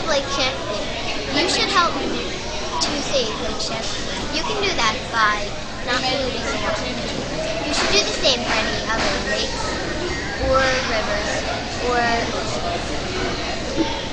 Lake Champlain. You should help to save Lake Champlain. You can do that by not polluting the water. You should do the same for any other lakes or rivers or oceans.